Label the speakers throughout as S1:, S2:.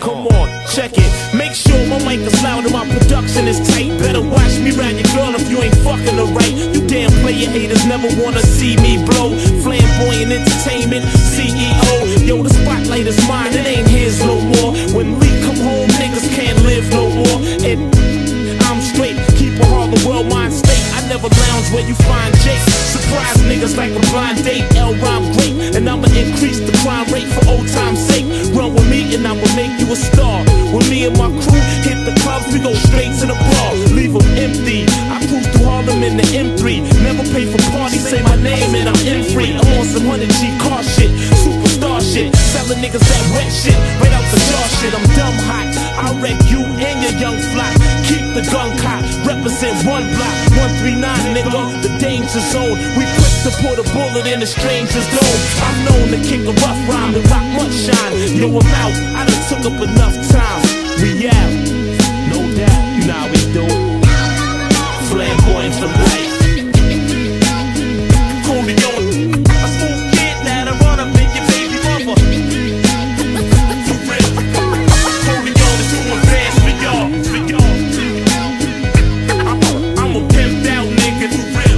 S1: Come on, check it. Make sure my mic is loud and my production is tight. Better watch me round your girl if you ain't fucking her right. You damn player haters never wanna see me blow. Flamboyant entertainment, CEO. Yo, the spotlight is mine, it ain't his no more. When Lee come home, niggas can't live no more. And I'm straight, keep a Harlem world mind state. I never lounge where you find Jake. Surprise niggas like a blind date, L-rhyme great. And I'ma increase the crime rate for old time's sake. Run with me and I'ma make you a star. When me and my crew hit the clubs, we go straight to the bar. Leave them empty, I cruise through Harlem in the M3. Never pay for parties, say my name and I'm in free. I'm on some 100G car shit, superstar shit. Selling niggas that wet shit, right out the jar shit. I'm dumb hot, I'll wreck you and your young flock. Keep the gun cock, represent one block. 139 nigga, the danger zone. We quick to put a bullet in a stranger's dome. I'm known to kick a rough rhyme and rock much shine. Yo, I'm out, I done took up enough time. We out, no doubt, you know how we do it. Flamboyant for life. Coolio, a smooth kid that'll run up in your baby mother. For real, Coolio is too advanced for y'all, I'm a pimped out nigga, for real.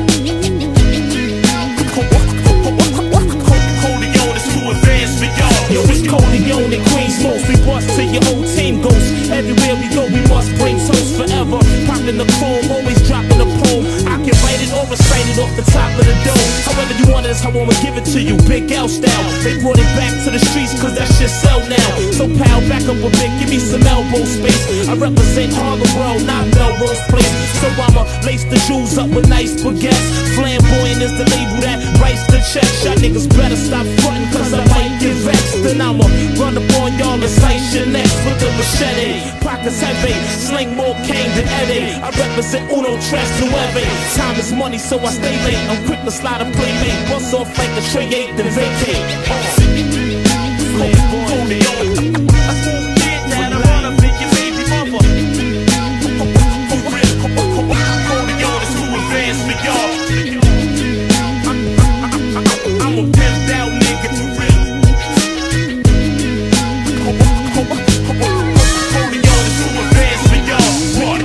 S1: Coolio is too advanced for y'all. Yo, it's Coolio and Queens most. We bust till your whole team goes. Everywhere we go, we must bring toast forever. Popping the chrome, always dropping a poem. I can write it or recite it off the top of the dome. However you want it, that's how I'ma give it to you. Big L style. They brought it back to the streets cause that shit sell now. So pal, back up a bit, give me some elbow space. I represent Harlem World, not Melrose Place. So I'ma lace the shoes up with nice baguettes. Flamboyant is the label that writes the check. Y'all niggas better stop frontin' cause I might get vexed. Then I'ma run up on y'all and slice your necks with the machete. Pockets heavy, sling more cane than Eddie. I represent Uno Tres Nueve. Time is money, so I stay late. I'm quick to slide a playmate. Bust off like a tray 8, then vacate. Flamboyant. A smooth kid that'll run up in your baby mother. For real, Coolio is too advanced for y'all. I'm a pimped out nigga, for real. Coolio is too advanced for y'all.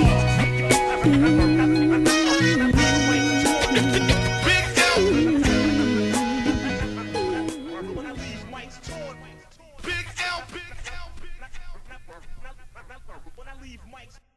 S1: Big L, when I leave mics.